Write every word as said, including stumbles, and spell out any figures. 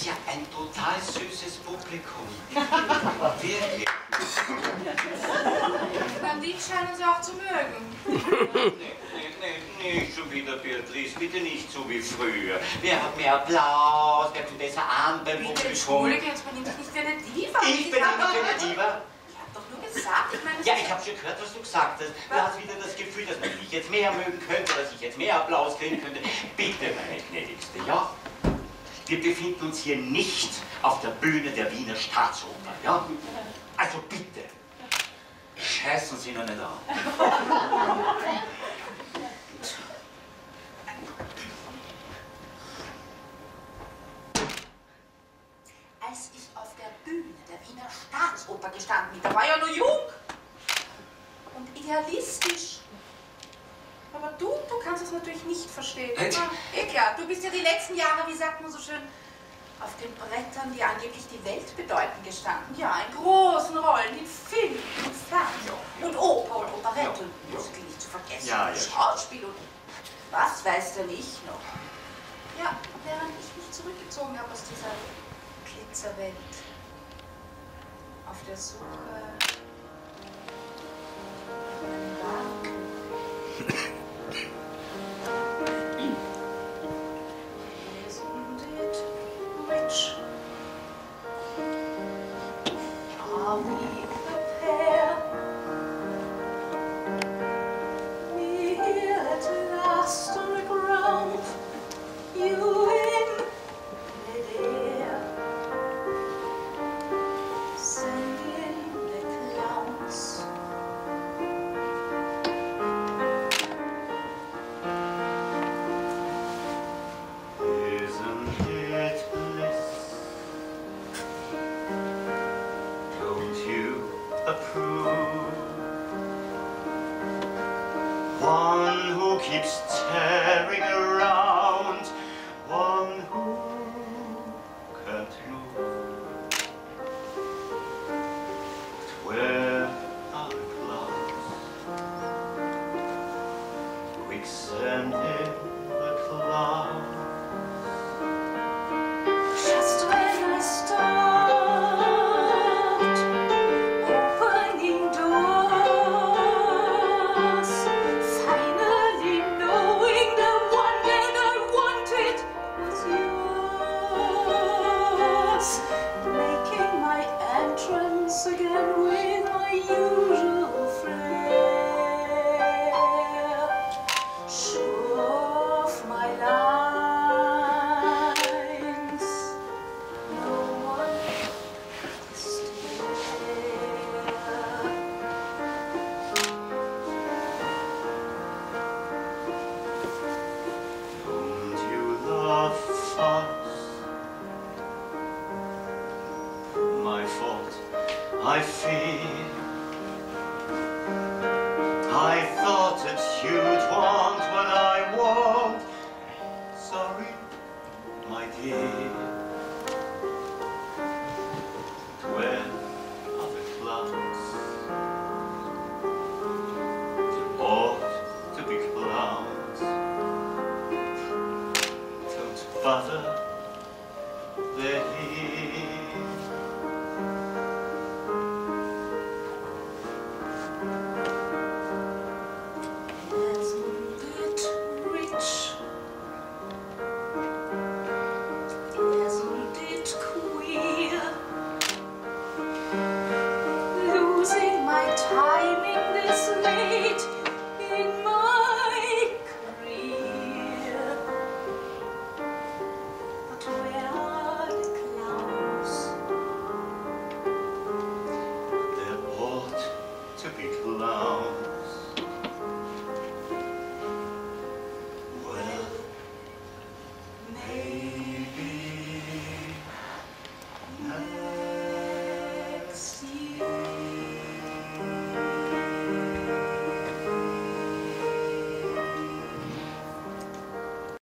ja ein total süßes Publikum. Wirklich. Beim Lied scheinen Sie auch zu mögen. Nee, nee, nee, nicht schon wieder, Beatrice. Bitte nicht so wie früher. Wer hat mehr Applaus? Wer kommt besser an beim Bitte, Publikum? entschuldige, jetzt benimmt dich nicht wie eine Diva. Ich bin nicht eine Diva. Ich hab doch nur gesagt, ich meine... Ja, ich habe schon gehört, was du gesagt hast. Du hast wieder das Gefühl, dass man mich jetzt mehr mögen könnte, dass ich jetzt mehr Applaus kriegen könnte. Bitte, meine Gnädigste, ja? Wir befinden uns hier nicht auf der Bühne der Wiener Staatsoper, ja? Also bitte, scheißen Sie noch nicht an. Als ich auf der Bühne der Wiener Staatsoper gestanden bin, da war ich ja nur jung und idealistisch. Aber du, du kannst es natürlich nicht verstehen. Ja, eh klar, du bist ja die letzten Jahre, wie sagt man so schön, auf den Brettern, die angeblich die Welt bedeuten, gestanden. Ja, in großen Rollen, in Film und Fernsehen und Oper und Operette und Musical nicht zu vergessen. Ja, ja. Schauspiel und was weiß denn ich noch. Ja, während ich mich zurückgezogen habe aus dieser Glitzerwelt, auf der Suche nach meinem wahren Glück. Isn't it rich? Are we the pair? We here at last on the ground, you in midair, sending the clowns. Isn't it bliss? Don't you approve? One who keeps tearing around, one who can't move. But where are the clouds? Quick send in the clouds. Just when I stopped opening doors, finally knowing the one that I wanted was yours, making my entrance again with my usual flair, sure of my lines, no one to stare. Don't you love us? My fault, I fear. I thought that you'd want what I want. Sorry, my dear. But where are the clouds? There ought to be clouds. Don't bother, they're here.